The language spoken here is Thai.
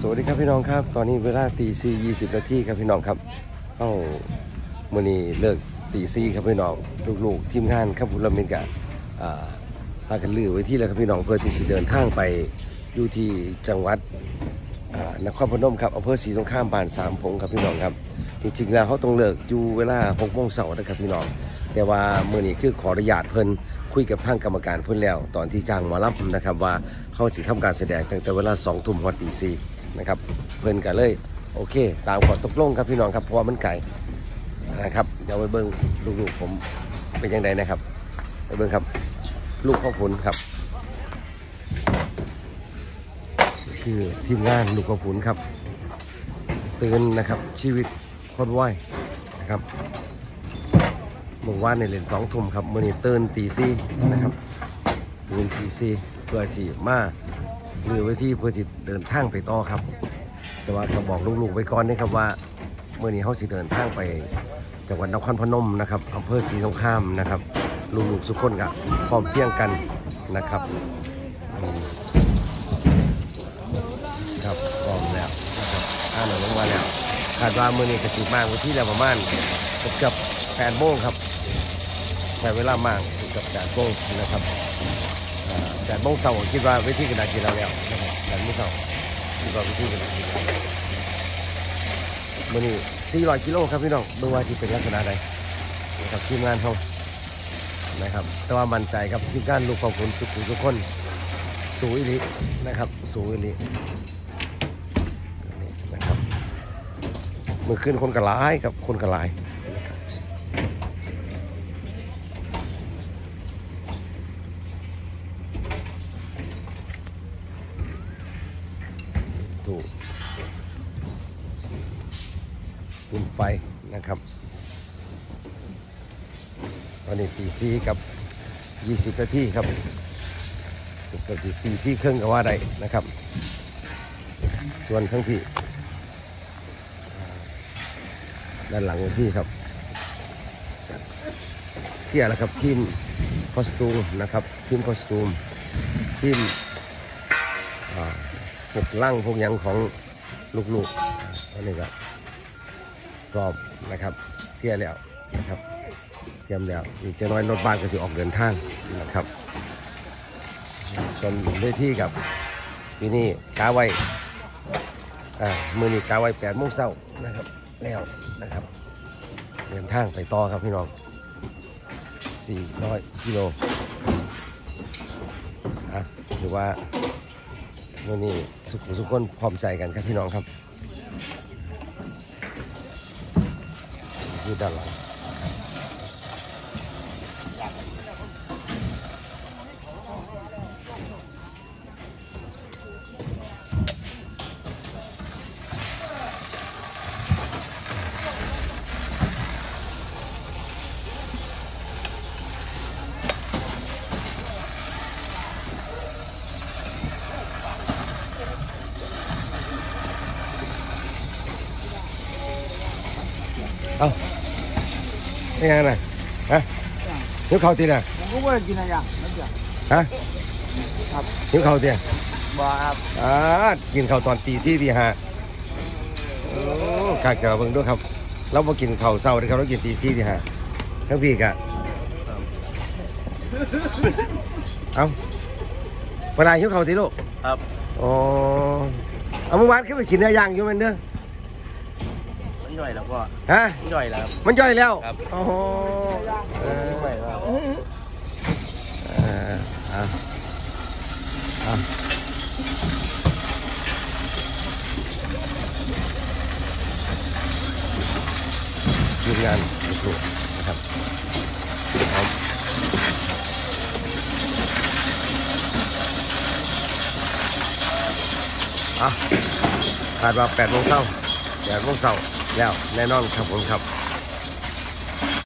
วัสดีครับพี่น้องครับตอนนี้เวลาตี 4:20 นาทีครับพี่น้องครับมื้อนี้เลิกตี 4ครับพี่น้องลูกๆทีมงานครับบุญละเมนกะพากันลื้อไว้ที่แล้วครับพี่น้องเพื่อที่จะเดินทางไปอยู่ที่จังหวัดนครพนมครับอำเภอศรีสงครามบ้านสามพงครับพี่น้องครับจริงๆแล้วเขาต้องเลิกอยู่เวลา 6 โมงเช้านะครับพี่น้องแต่ว่ามื้อนี้คือขออนุญาตเพิ่นคุยกับทางกรรมการเพิ่นแล้วตอนที่จ้างหมอลำนะครับว่าเขาสิทำการแสดงตั้งแต่เวลา 20:00 น. ตี 4นะครับเพิ่นก็เลยโอเคตามข้อตกลงครับพี่น้องครับเพราะว่ามันไกลนะครับเดี๋ยวไปเบิ่งลูกๆผมเป็นยังไงนะครับไปเบิ่งครับลูกพ่อผลครับคือทีมงานลูกพ่อผลครับตื่นนะครับชีวิตคนไหวนะครับเมื่อวานในเล่น2 ทุ่มครับมื้อนี้ตื่นตี 4นะครับตื่นตี 4เพื่อที่มาหรือไว้ที่เพื่อที่เดินทางไปต่อครับแต่ว่าจะบอกลูกๆไว้ก่อนนี่ครับว่าเมื่อนี้เขาสิเดินทางไปจังหวัดนครพนมนะครับอำเภอศรีสงครามนะครับลูกๆทุกคนกับพร้อมเพียงกันนะครับครับพร้อมแล้วนะครับหน่อยลงมาแล้วคาดว่าเมื่อนี้กระสิบมากวันที่แล้วประมาณเกือบ8 โมงครับใช้เวลามากเกือบ8 โมงนะครับ8 โมงเช้าคิดว่าวิธีกระดาษกินเราแล้วนะครับ8 โมงเช้าคิดว่าวิธีกระดาษกินมื่อนี้400 กิโลครับพี่น้องดูว่าที่เป็นลักษณะใดนะครับทีมงานเขานะครับแต่ว่ามั่นใจครับทีมงานลูกของผมทุกคนสู้อิลินะครับสู้อิลินะครับเมื่อคืนคนกระไรครับคนกระไรถูกขึ้นไฟนะครับตอนนี้ตี 4 กับ 20 นาทีครับเกือบตี 4 ครึ่งก็ว่าได้นะครับส่วนทั้งที่ด้านหลังที่ครับเที่ยแล้วครับทีมคอสตูมนะครับทีมคอสตูมทีมพวกลั่งพวกยังของลูกๆอันนี้ครับพร้อมนะครับเที่ยแล้วนะครับเตรียมแล้วอีกจะน้อยรถบ้านก็จะออกเดินทางนะครับส่วนด้วยที่กับที่นี่กาไว้มือนี้กาไว้8 โมงเช้านะครับแล้วนะครับเดินทางไปต่อครับพี่น้อง400 กิโลถือว่าวันนี้สุขคนพร้อมใจกันครับพี่น้องครับอยู่ด้านหลังเอาไม่ยังไงฮะหิวข้าวตีน่ะผมก็ไม่ได้กินอะไรอย่างนั้นจ้ะฮะครับหิวข้าวตีบ่ครับกินข้าวตอนตี 4 ตี 5โอ้ข้าเกลือเบิ่งด้วยครับเราบ่กินข้าวเช้าเลยครับเรากินตี 4 ตี 5ทั้งพี่กะเอาเวลาหิวข้าวตีลูกครับอ๋อเอาเมื่อวานขึ้นไปกินเนื้อย่างอยู่มันเด้อย่อยแล้วก็ฮะย่อยแล้วมันย่อยแล้วครับโอ้โหทีมงานถูกนะครับคาดว่า8 โมงเช้า8 โมงเช้าแล้วแน่นอนครับผมครับ